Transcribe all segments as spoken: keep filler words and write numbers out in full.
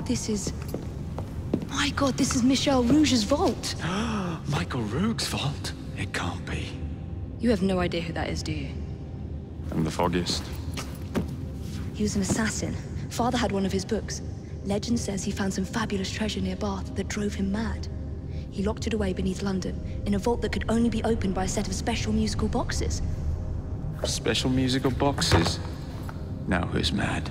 This is... My God, this is Michel Reuge's vault. Michael Reuge's vault? It can't be. You have no idea who that is, do you? I'm the foggiest. He was an assassin. Father had one of his books. Legend says he found some fabulous treasure near Bath that drove him mad. He locked it away beneath London, in a vault that could only be opened by a set of special musical boxes. Special musical boxes? Now who's mad?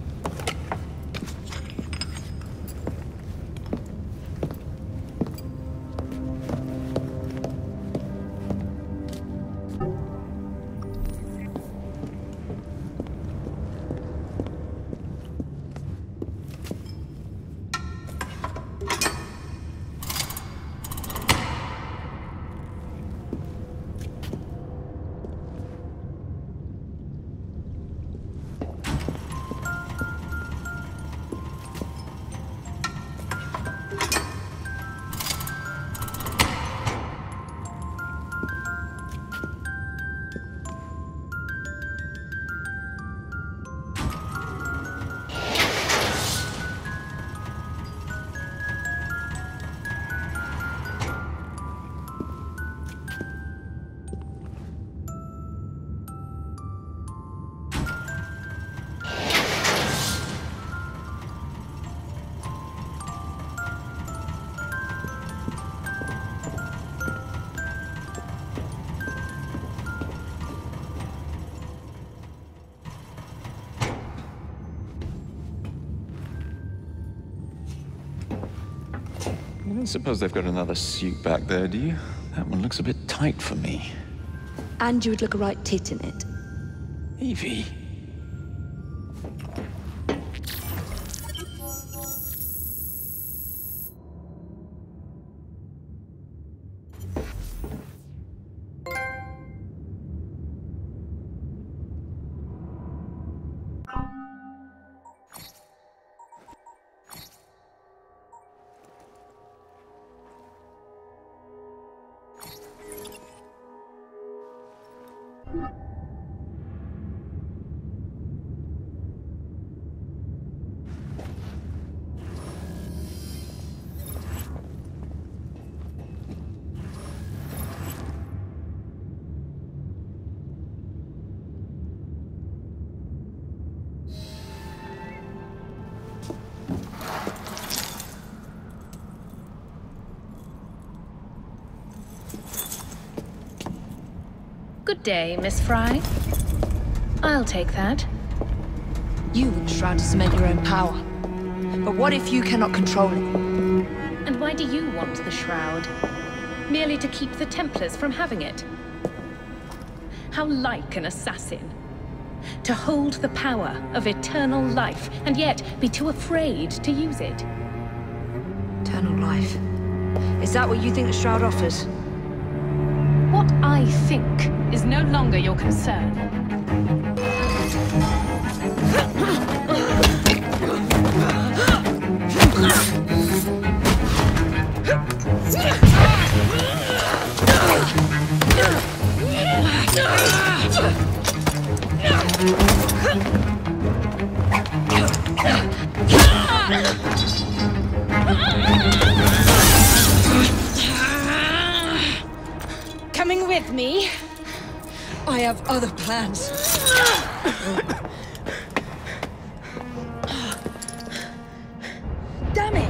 I don't suppose they've got another suit back there, do you? That one looks a bit tight for me. And you would look a right tit in it. Evie. Good day, Miss Frye. I'll take that. You were enshrouded to cement your own power. But what if you cannot control it? And why do you want the shroud? Merely to keep the Templars from having it? How like an assassin. To hold the power of eternal life, and yet be too afraid to use it. Eternal life. Is that what you think the shroud offers? What I think is no longer your concern. Coming with me? I have other plans. Damn it!